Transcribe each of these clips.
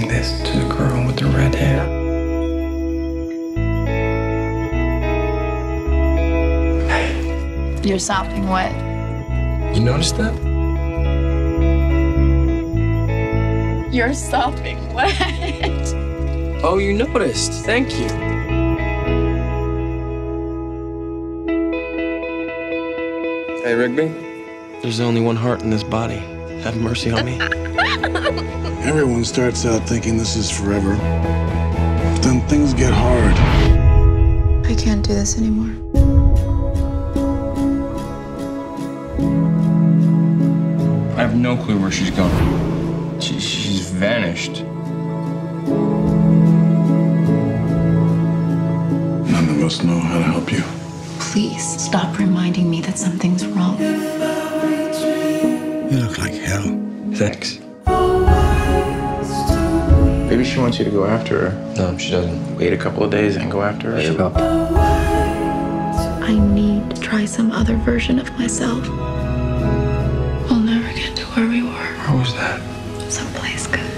this to the girl with the red hair. Hey. You're sopping wet. You noticed that? You're sopping wet. Oh, you noticed. Thank you. Hey, Rigby. There's only one heart in this body. Have mercy on me. Everyone starts out thinking this is forever. But then things get hard. I can't do this anymore. I have no clue where she's gone. She's vanished. None of us know how to help you. Please stop reminding me that something's wrong. You look like hell. Thanks. Maybe she wants you to go after her. No, she doesn't. Wait a couple of days and go after her. Shut up. I need to try some other version of myself. We'll never get to where we were. Where was that? Someplace good.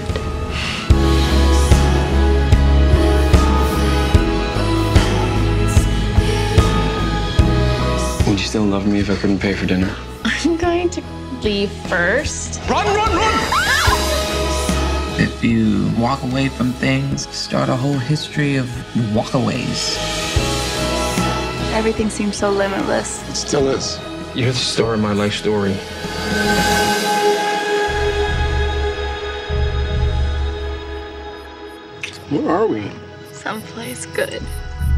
Would you still love me if I couldn't pay for dinner? I'm going to leave first. Run, run, run! If you walk away from things, start a whole history of walkaways. Everything seems so limitless. It still is. You're the star of my life story. Where are we? Someplace good.